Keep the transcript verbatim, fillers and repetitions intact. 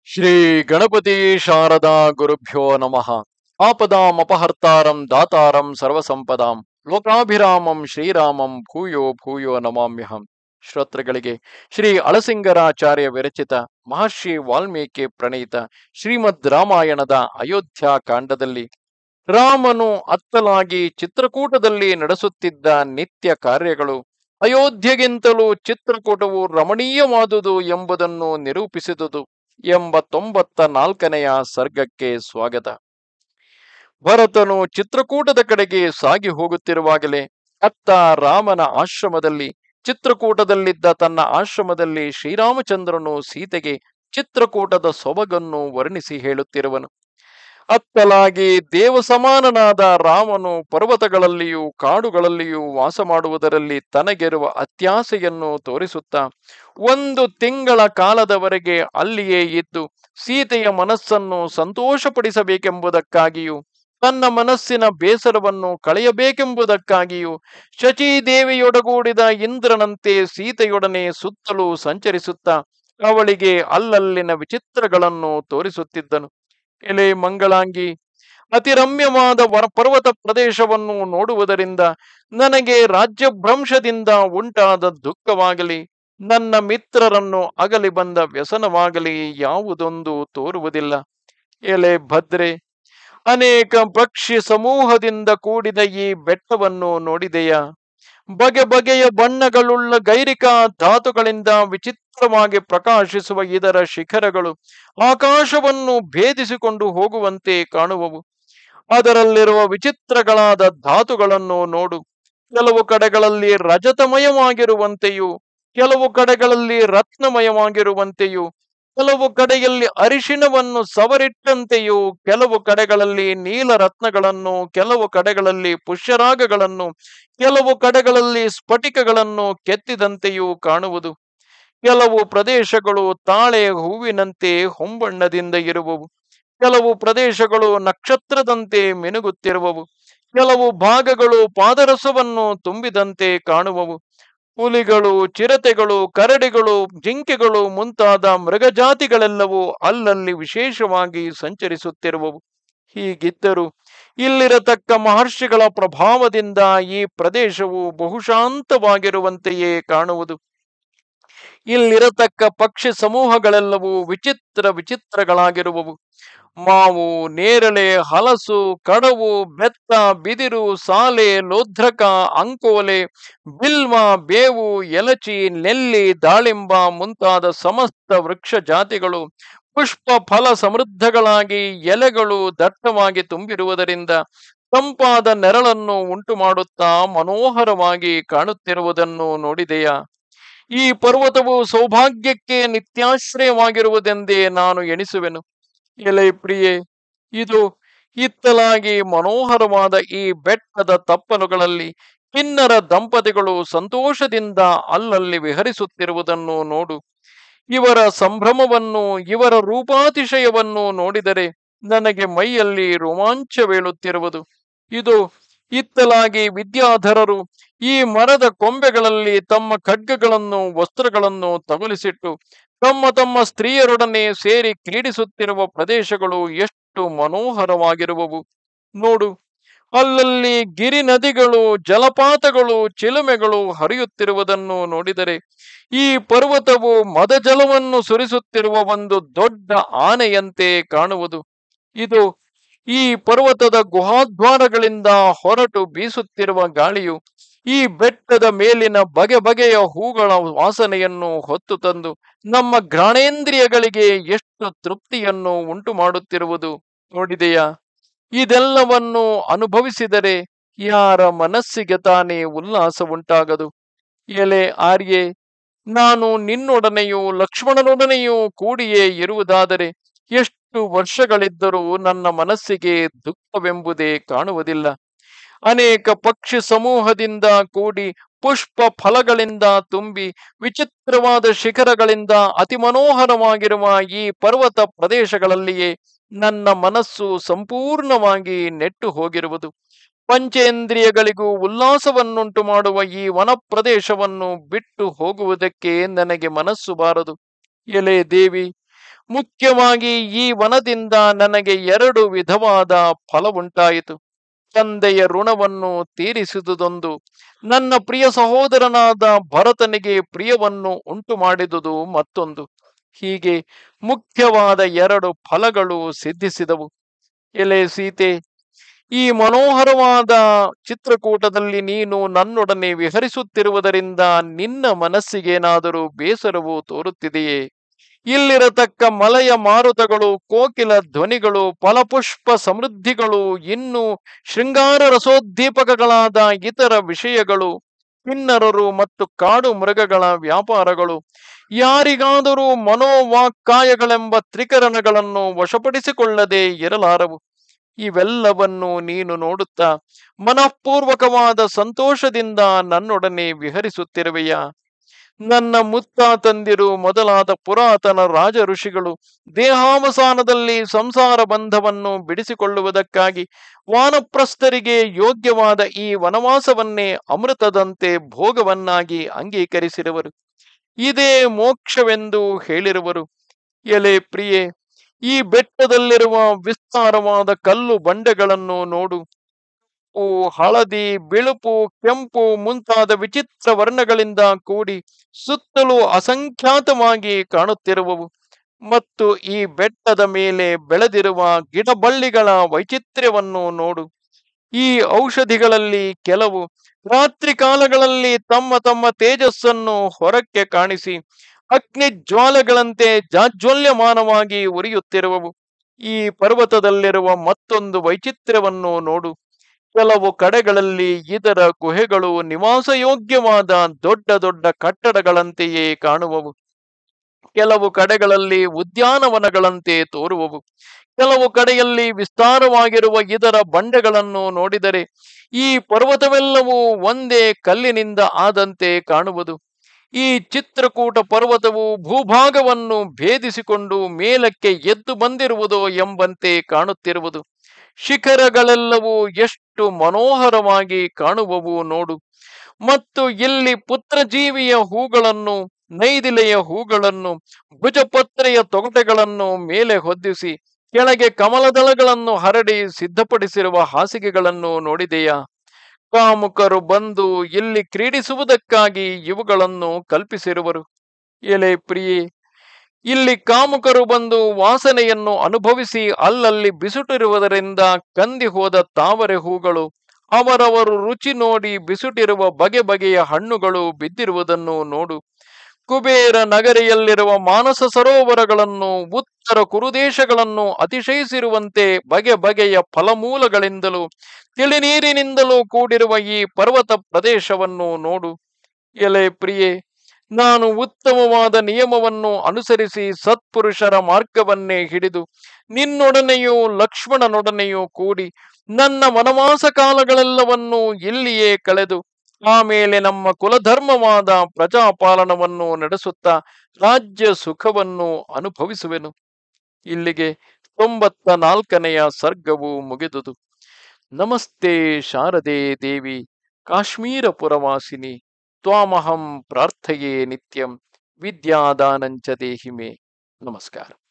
ಶ್ರೀ ಗಣಪತಿ ಶಾರದಾ ಗುರುಭ್ಯೋ ನಮಃ. ಆಪದಾಂ ಅಪಹರ್ತಾರಂ ದಾತಾರಂ ಸರ್ವಸಂಪದಾಂ ಲೋಕಾಭಿರಾಮಂ ಶ್ರೀರಾಮಂ ಭೂಯೋ ಭೂಯೋ ನಮಾಮ್ಯಹಂ. ಶ್ರೋತೃಗಳಿಗೆ ಶ್ರೀ ಅಳಸಿಂಗರಾಚಾರ್ಯ ವಿರಚಿತ ಮಹರ್ಷಿ ವಾಲ್ಮೀಕಿ ಪ್ರಣೀತ ಶ್ರೀಮದ್ ರಾಮಾಯಣದ ಅಯೋಧ್ಯ ಕಾಂಡದಲ್ಲಿ ರಾಮನು ಅತ್ತಲಾಗಿ ಚಿತ್ರಕೂಟದಲ್ಲಿ ನಡೆಸುತ್ತಿದ್ದ ನಿತ್ಯ ಕಾರ್ಯಗಳು ಅಯೋಧ್ಯೆಗಿಂತಲೂ ಚಿತ್ರಕೂಟವು ರಮಣೀಯವಾದುದು ಎಂಬುದನ್ನು ನಿರೂಪಿಸಿದುದು ಎಂಬ ತೊಂಬತ್ತ ನಾಲ್ಕನೆಯ ಸರ್ಗಕ್ಕೆ ಸ್ವಾಗತ. ಭರತನು ಚಿತ್ರಕೂಟದ ಕಡೆಗೆ ಸಾಗಿ ಹೋಗುತ್ತಿರುವಾಗಲೇ ಅತ್ತ ರಾಮನ ಆಶ್ರಮದಲ್ಲಿ ಚಿತ್ರಕೂಟದಲ್ಲಿದ್ದ ತನ್ನ ಆಶ್ರಮದಲ್ಲಿ ಶ್ರೀರಾಮಚಂದ್ರನು ಸೀತೆಗೆ ಚಿತ್ರಕೂಟದ ಸೊಬಗನ್ನು ವರ್ಣಿಸಿ ಹೇಳುತ್ತಿರುವನು. ಅತ್ತಲಾಗಿ ದೇವಸಮಾನನಾದ ರಾಮನು ಪರ್ವತಗಳಲ್ಲಿಯೂ ಕಾಡುಗಳಲ್ಲಿಯೂ ವಾಸ ಮಾಡುವುದರಲ್ಲಿ ತನಗಿರುವ ಅತ್ಯಾಸೆಯನ್ನು ತೋರಿಸುತ್ತಾ ಒಂದು ತಿಂಗಳ ಕಾಲದವರೆಗೆ ಅಲ್ಲಿಯೇ ಇದ್ದು ಸೀತೆಯ ಮನಸ್ಸನ್ನು ಸಂತೋಷಪಡಿಸಬೇಕೆಂಬುದಕ್ಕಾಗಿಯೂ ತನ್ನ ಮನಸ್ಸಿನ ಬೇಸರವನ್ನು ಕಳೆಯಬೇಕೆಂಬುದಕ್ಕಾಗಿಯೂ ಶಚೀದೇವಿಯೊಡಗೂಡಿದ ಇಂದ್ರನಂತೆ ಸೀತೆಯೊಡನೆ ಸುತ್ತಲೂ ಸಂಚರಿಸುತ್ತಾ ಅವಳಿಗೆ ಅಲ್ಲಲ್ಲಿನ ವಿಚಿತ್ರಗಳನ್ನು ತೋರಿಸುತ್ತಿದ್ದನು. ಎಲೆ ಮಂಗಳಾಂಗಿ, ಅತಿರಮ್ಯವಾದ ವರ ಪರ್ವತ ಪ್ರದೇಶವನ್ನು ನೋಡುವುದರಿಂದ ನನಗೆ ರಾಜ್ಯಭ್ರಂಶದಿಂದ ಉಂಟಾದ ದುಃಖವಾಗಲಿ ನನ್ನ ಮಿತ್ರರನ್ನು ಅಗಲಿ ಬಂದ ವ್ಯಸನವಾಗಲಿ ಯಾವುದೊಂದು ತೋರುವುದಿಲ್ಲ. ಎಲೆ ಭದ್ರೆ, ಅನೇಕ ಪಕ್ಷಿ ಸಮೂಹದಿಂದ ಕೂಡಿದ ಈ ಬೆಟ್ಟವನ್ನು ನೋಡಿದೆಯಾ? ಬಗೆ ಬಗೆಯ ಬಣ್ಣಗಳುಳ್ಳ ಗೈರಿಕಾ ಧಾತುಗಳಿಂದ ವಿಚಿತ್ರವಾಗಿ ಪ್ರಕಾಶಿಸುವ ಇದರ ಶಿಖರಗಳು ಆಕಾಶವನ್ನು ಭೇದಿಸಿಕೊಂಡು ಹೋಗುವಂತೆ ಕಾಣುವವು. ಅದರಲ್ಲಿರುವ ವಿಚಿತ್ರಗಳಾದ ಧಾತುಗಳನ್ನು ನೋಡು. ಕೆಲವು ಕಡೆಗಳಲ್ಲಿ ರಜತಮಯವಾಗಿರುವಂತೆಯೂ ಕೆಲವು ಕಡೆಗಳಲ್ಲಿ ರತ್ನಮಯವಾಗಿರುವಂತೆಯೂ ಕೆಲವು ಕಡೆಯಲ್ಲಿ ಅರಿಶಿನವನ್ನು ಸವರಿಟ್ಟಂತೆಯೂ ಕೆಲವು ಕಡೆಗಳಲ್ಲಿ ನೀಲರತ್ನಗಳನ್ನು ಕೆಲವು ಕಡೆಗಳಲ್ಲಿ ಪುಷ್ಯರಾಗಗಳನ್ನು ಕೆಲವು ಕಡೆಗಳಲ್ಲಿ ಸ್ಫಟಿಕಗಳನ್ನು ಕೆತ್ತಿದಂತೆಯೂ ಕಾಣುವುದು. ಕೆಲವು ಪ್ರದೇಶಗಳು ತಾಳೆ ಹೂವಿನಂತೆ ಹೊಂಬಣ್ಣದಿಂದ ಇರುವವು, ಕೆಲವು ಪ್ರದೇಶಗಳು ನಕ್ಷತ್ರದಂತೆ ಮಿನುಗುತ್ತಿರುವವು, ಕೆಲವು ಭಾಗಗಳು ಪಾದರಸವನ್ನು ತುಂಬಿದಂತೆ ಕಾಣುವವು. ಹುಲಿಗಳು, ಚಿರತೆಗಳು, ಕರಡಿಗಳು, ಜಿಂಕೆಗಳು ಮುಂತಾದ ಮೃಗಜಾತಿಗಳೆಲ್ಲವೂ ಅಲ್ಲಲ್ಲಿ ವಿಶೇಷವಾಗಿ ಸಂಚರಿಸುತ್ತಿರುವವು. ಹೀಗಿದ್ದರೂ ಇಲ್ಲಿರತಕ್ಕ ಮಹರ್ಷಿಗಳ ಪ್ರಭಾವದಿಂದ ಈ ಪ್ರದೇಶವು ಬಹುಶಾಂತವಾಗಿರುವಂತೆಯೇ ಕಾಣುವುದು. ಇಲ್ಲಿರತಕ್ಕ ಪಕ್ಷಿ ಸಮೂಹಗಳೆಲ್ಲವೂ ವಿಚಿತ್ರ ವಿಚಿತ್ರಗಳಾಗಿರುವವು. ಮಾವು, ನೇರಳೆ, ಹಲಸು, ಕಡವು, ಬೆತ್ತ, ಬಿದಿರು, ಸಾಲೆ, ಲೋಧ್ರಕ, ಅಂಕೋಲೆ, ಬಿಲ್ವ, ಬೇವು, ಎಲಚಿ, ನೆಲ್ಲಿ, ದಾಳಿಂಬ ಮುಂತಾದ ಸಮಸ್ತ ವೃಕ್ಷ ಜಾತಿಗಳು ಪುಷ್ಪ ಫಲ ಸಮೃದ್ಧಗಳಾಗಿ ಎಲೆಗಳು ದಟ್ಟವಾಗಿ ತುಂಬಿರುವುದರಿಂದ ತಂಪಾದ ನೆರಳನ್ನು ಉಂಟು ಮಾಡುತ್ತಾ ಮನೋಹರವಾಗಿ ಕಾಣುತ್ತಿರುವುದನ್ನು ನೋಡಿದೆಯಾ? ಈ ಪರ್ವತವು ಸೌಭಾಗ್ಯಕ್ಕೆ ನಿತ್ಯಾಶ್ರಯವಾಗಿರುವುದೆಂದೇ ನಾನು ಎಣಿಸುವೆನು. ಎಲೆ ಪ್ರಿಯೆ, ಇದು ಇತ್ತಲಾಗಿ ಮನೋಹರವಾದ ಈ ಬೆಟ್ಟದ ತಪ್ಪಲುಗಳಲ್ಲಿ ಕಿನ್ನರ ದಂಪತಿಗಳು ಸಂತೋಷದಿಂದ ಅಲ್ಲಲ್ಲಿ ವಿಹರಿಸುತ್ತಿರುವುದನ್ನು ನೋಡು. ಇವರ ಸಂಭ್ರಮವನ್ನು ಇವರ ರೂಪಾತಿಶಯವನ್ನು ನೋಡಿದರೆ ನನಗೆ ಮೈಯಲ್ಲಿ ರೋಮಾಂಚವೇಳುತ್ತಿರುವುದು. ಇದು ಇತ್ತಲಾಗಿ ವಿದ್ಯಾಧರರು ಈ ಮರದ ಕೊಂಬೆಗಳಲ್ಲಿ ತಮ್ಮ ಖಡ್ಗಗಳನ್ನು ವಸ್ತ್ರಗಳನ್ನು ತಗುಲಿಸಿಟ್ಟು ತಮ್ಮ ತಮ್ಮ ಸ್ತ್ರೀಯರೊಡನೆ ಸೇರಿ ಕ್ರೀಡಿಸುತ್ತಿರುವ ಪ್ರದೇಶಗಳು ಎಷ್ಟು ಮನೋಹರವಾಗಿರುವವು ನೋಡು. ಅಲ್ಲಲ್ಲಿ ಗಿರಿ ನದಿಗಳು, ಜಲಪಾತಗಳು, ಚಿಲುಮೆಗಳು ಹರಿಯುತ್ತಿರುವುದನ್ನು ನೋಡಿದರೆ ಈ ಪರ್ವತವು ಮದಜಲವನ್ನು ಸುರಿಸುತ್ತಿರುವ ಒಂದು ದೊಡ್ಡ ಆನೆಯಂತೆ ಕಾಣುವುದು. ಇದು ಈ ಪರ್ವತದ ಗುಹಾದ್ವಾರಗಳಿಂದ ಹೊರಟು ಬೀಸುತ್ತಿರುವ ಗಾಳಿಯು ಈ ಬೆಟ್ಟದ ಮೇಲಿನ ಬಗೆ ಬಗೆಯ ಹೂಗಳ ವಾಸನೆಯನ್ನು ಹೊತ್ತು ತಂದು ನಮ್ಮ ಘ್ರಾಣೇಂದ್ರಿಯಗಳಿಗೆ ಎಷ್ಟು ತೃಪ್ತಿಯನ್ನು ಉಂಟು ಮಾಡುತ್ತಿರುವುದು ನೋಡಿದೆಯಾ? ಇದೆಲ್ಲವನ್ನು ಅನುಭವಿಸಿದರೆ ಯಾರ ಮನಸ್ಸಿಗೆ ತಾನೇ ಉಲ್ಲಾಸ ಉಂಟಾಗದು? ಎಲೆ ಆರ್ಯೆ, ನಾನು ನಿನ್ನೊಡನೆಯೂ ಲಕ್ಷ್ಮಣನೊಡನೆಯೂ ಕೂಡಿಯೇ ಇರುವುದಾದರೆ ಎಷ್ಟು ವರ್ಷಗಳಿದ್ದರೂ ನನ್ನ ಮನಸ್ಸಿಗೆ ದುಃಖವೆಂಬುದೇ ಕಾಣುವುದಿಲ್ಲ. ಅನೇಕ ಪಕ್ಷಿ ಸಮೂಹದಿಂದ ಕೂಡಿ ಪುಷ್ಪ ಫಲಗಳಿಂದ ತುಂಬಿ ವಿಚಿತ್ರವಾದ ಶಿಖರಗಳಿಂದ ಅತಿ ಮನೋಹರವಾಗಿರುವ ಈ ಪರ್ವತ ಪ್ರದೇಶಗಳಲ್ಲಿಯೇ ನನ್ನ ಮನಸ್ಸು ಸಂಪೂರ್ಣವಾಗಿ ನೆಟ್ಟು ಹೋಗಿರುವುದು. ಪಂಚೇಂದ್ರಿಯಗಳಿಗೂ ಉಲ್ಲಾಸವನ್ನುಂಟು ಮಾಡುವ ಈ ವನ ಪ್ರದೇಶವನ್ನು ಬಿಟ್ಟು ಹೋಗುವುದಕ್ಕೆ ನನಗೆ ಮನಸ್ಸು ಬಾರದು. ಎಲೆ ದೇವಿ, ಮುಖ್ಯವಾಗಿ ಈ ವನದಿಂದ ನನಗೆ ಎರಡು ವಿಧವಾದ ಫಲವುಂಟಾಯಿತು. ತಂದೆಯ ಋಣವನ್ನು ತೀರಿಸಿದುದೊಂದು, ನನ್ನ ಪ್ರಿಯ ಸಹೋದರನಾದ ಭರತನಿಗೆ ಪ್ರಿಯವನ್ನು ಉಂಟು ಮಾಡಿದುದು ಮತ್ತೊಂದು. ಹೀಗೆ ಮುಖ್ಯವಾದ ಎರಡು ಫಲಗಳು ಸಿದ್ಧಿಸಿದವು. ಎಲೆ ಸೀತೆ, ಈ ಮನೋಹರವಾದ ಚಿತ್ರಕೂಟದಲ್ಲಿ ನೀನು ನನ್ನೊಡನೆ ವಿಹರಿಸುತ್ತಿರುವುದರಿಂದ ನಿನ್ನ ಮನಸ್ಸಿಗೇನಾದರೂ ಬೇಸರವು ತೋರುತ್ತಿದೆಯೇ? ಇಲ್ಲಿರತಕ್ಕ ಮಲಯ ಮಾರುತಗಳು, ಕೋಕಿಲ ಧ್ವನಿಗಳು, ಫಲಪುಷ್ಪ ಸಮೃದ್ಧಿಗಳು, ಇನ್ನು ಶೃಂಗಾರ ರಸೋದ್ದೀಪಕಗಳಾದ ಇತರ ವಿಷಯಗಳು, ಕಿನ್ನರರು ಮತ್ತು ಕಾಡು ಮೃಗಗಳ ವ್ಯಾಪಾರಗಳು ಯಾರಿಗಾದರೂ ಮನೋವಾಕ್ಕಾಯಗಳೆಂಬ ತ್ರಿಕರಣಗಳನ್ನು ವಶಪಡಿಸಿಕೊಳ್ಳದೆ ಇರಲಾರವು. ಇವೆಲ್ಲವನ್ನು ನೀನು ನೋಡುತ್ತಾ ಮನಃಪೂರ್ವಕವಾದ ಸಂತೋಷದಿಂದ ನನ್ನೊಡನೆ ವಿಹರಿಸುತ್ತಿರುವೆಯಾ? ನನ್ನ ಮುತ್ತಾತಂದಿರು ಮೊದಲಾದ ಪುರಾತನ ರಾಜ ಋಷಿಗಳು ದೇಹಾವಸಾನದಲ್ಲಿ ಸಂಸಾರ ಬಂಧವನ್ನು ಬಿಡಿಸಿಕೊಳ್ಳುವುದಕ್ಕಾಗಿ ವಾನಪ್ರಸ್ಥರಿಗೆ ಯೋಗ್ಯವಾದ ಈ ವನವಾಸವನ್ನೇ ಅಮೃತದಂತೆ ಭೋಗವನ್ನಾಗಿ ಅಂಗೀಕರಿಸಿರುವರು. ಇದೇ ಮೋಕ್ಷವೆಂದು ಹೇಳಿರುವರು. ಎಲೆ ಪ್ರಿಯೆ, ಈ ಬೆಟ್ಟದಲ್ಲಿರುವ ವಿಸ್ತಾರವಾದ ಕಲ್ಲು ಬಂಡೆಗಳನ್ನು ನೋಡು. ಓ ಹಳದಿ, ಬಿಳುಪು, ಕೆಂಪು ಮುಂತಾದ ವಿಚಿತ್ರ ವರ್ಣಗಳಿಂದ ಕೂಡಿ ಸುತ್ತಲೂ ಅಸಂಖ್ಯಾತವಾಗಿ ಕಾಣುತ್ತಿರುವವು. ಮತ್ತು ಈ ಬೆಟ್ಟದ ಮೇಲೆ ಬೆಳೆದಿರುವ ಗಿಡಬಳ್ಳಿಗಳ ವೈಚಿತ್ರ್ಯವನ್ನು ನೋಡು. ಈ ಔಷಧಿಗಳಲ್ಲಿ ಕೆಲವು ರಾತ್ರಿ ಕಾಲಗಳಲ್ಲಿ ತಮ್ಮ ತಮ್ಮ ತೇಜಸ್ಸನ್ನು ಹೊರಕ್ಕೆ ಕಾಣಿಸಿ ಅಗ್ನಿ ಜ್ವಾಲೆಗಳಂತೆ ಜಾಜ್ವಲ್ಯಮಾನವಾಗಿ ಉರಿಯುತ್ತಿರುವವು. ಈ ಪರ್ವತದಲ್ಲಿರುವ ಮತ್ತೊಂದು ವೈಚಿತ್ರ್ಯವನ್ನು ನೋಡು. ಕೆಲವು ಕಡೆಗಳಲ್ಲಿ ಇದರ ಗುಹೆಗಳು ನಿವಾಸಯೋಗ್ಯವಾದ ದೊಡ್ಡ ದೊಡ್ಡ ಕಟ್ಟಡಗಳಂತೆಯೇ ಕಾಣುವವು. ಕೆಲವು ಕಡೆಗಳಲ್ಲಿ ಉದ್ಯಾನವನಗಳಂತೆ ತೋರುವವು. ಕೆಲವು ಕಡೆಯಲ್ಲಿ ವಿಸ್ತಾರವಾಗಿರುವ ಇದರ ಬಂಡೆಗಳನ್ನು ನೋಡಿದರೆ ಈ ಪರ್ವತವೆಲ್ಲವೂ ಒಂದೇ ಕಲ್ಲಿನಿಂದ ಆದಂತೆ ಕಾಣುವುದು. ಈ ಚಿತ್ರಕೂಟ ಪರ್ವತವು ಭೂಭಾಗವನ್ನು ಭೇದಿಸಿಕೊಂಡು ಮೇಲಕ್ಕೆ ಎದ್ದು ಬಂದಿರುವುದೋ ಎಂಬಂತೆ ಕಾಣುತ್ತಿರುವುದು. ಶಿಖರಗಳೆಲ್ಲವೂ ಎಷ್ಟು ಮನೋಹರವಾಗಿ ಕಾಣುವವು ನೋಡು. ಮತ್ತು ಇಲ್ಲಿ ಪುತ್ರಜೀವಿಯ ಹೂಗಳನ್ನು, ನೈದಿಲೆಯ ಹೂಗಳನ್ನು, ಭುಜಪತ್ರೆಯ ತೊಗಟೆಗಳನ್ನು ಮೇಲೆ ಹೊದ್ದಿಸಿ ಕೆಳಗೆ ಕಮಲದಳಗಳನ್ನು ಹರಡಿ ಸಿದ್ಧಪಡಿಸಿರುವ ಹಾಸಿಗೆಗಳನ್ನು ನೋಡಿದೆಯಾ? ಕಾಮುಕರು ಬಂದು ಇಲ್ಲಿ ಕ್ರೀಡಿಸುವುದಕ್ಕಾಗಿ ಇವುಗಳನ್ನು ಕಲ್ಪಿಸಿರುವರು. ಎಲೆ ಪ್ರಿಯೆ, ಇಲ್ಲಿ ಕಾಮುಕರು ಬಂದು ವಾಸನೆಯನ್ನು ಅನುಭವಿಸಿ ಅಲ್ಲಲ್ಲಿ ಬಿಸುಟಿರುವುದರಿಂದ ಕಂದಿ ಹೋದ ತಾವರೆ ಹೂಗಳು, ಅವರವರು ರುಚಿ ನೋಡಿ ಬಿಸುಟಿರುವ ಬಗೆ ಬಗೆಯ ಹಣ್ಣುಗಳು ಬಿದ್ದಿರುವುದನ್ನು ನೋಡು. ಕುಬೇರ ನಗರಿಯಲ್ಲಿರುವ ಮಾನಸ ಸರೋವರಗಳನ್ನು, ಉತ್ತರ ಕುರುದೇಶಗಳನ್ನು ಅತಿಶಯಿಸಿರುವಂತೆ ಬಗೆ ಬಗೆಯ ಫಲಮೂಲಗಳಿಂದಲೂ ತಿಳಿನೀರಿನಿಂದಲೂ ಕೂಡಿರುವ ಈ ಪರ್ವತ ಪ್ರದೇಶವನ್ನು ನೋಡು. ಎಲೆ ಪ್ರಿಯೆ, ನಾನು ಉತ್ತಮವಾದ ನಿಯಮವನ್ನು ಅನುಸರಿಸಿ ಸತ್ಪುರುಷರ ಮಾರ್ಗವನ್ನೇ ಹಿಡಿದು ನಿನ್ನೊಡನೆಯೂ ಲಕ್ಷ್ಮಣನೊಡನೆಯೂ ಕೂಡಿ ನನ್ನ ವನವಾಸ ಕಾಲಗಳೆಲ್ಲವನ್ನೂ ಇಲ್ಲಿಯೇ ಕಳೆದು ಆಮೇಲೆ ನಮ್ಮ ಕುಲಧರ್ಮವಾದ ಪ್ರಜಾಪಾಲನವನ್ನು ನಡೆಸುತ್ತಾ ರಾಜ್ಯ ಸುಖವನ್ನು ಅನುಭವಿಸುವೆನು. ಇಲ್ಲಿಗೆ ತೊಂಬತ್ತ ನಾಲ್ಕನೆಯ ಸರ್ಗವು ಮುಗಿದುದು. ನಮಸ್ತೆ ಶಾರದೆ ದೇವಿ, ಕಾಶ್ಮೀರ ಪುರವಾಸಿನಿ. ತ್ವಾಮಹಂ ಪ್ರಾರ್ಥಯೇ ನಿತ್ಯಂ, ವಿದ್ಯಾದಾನಂಚ ದೇಹಿಮೆ. ನಮಸ್ಕಾರ.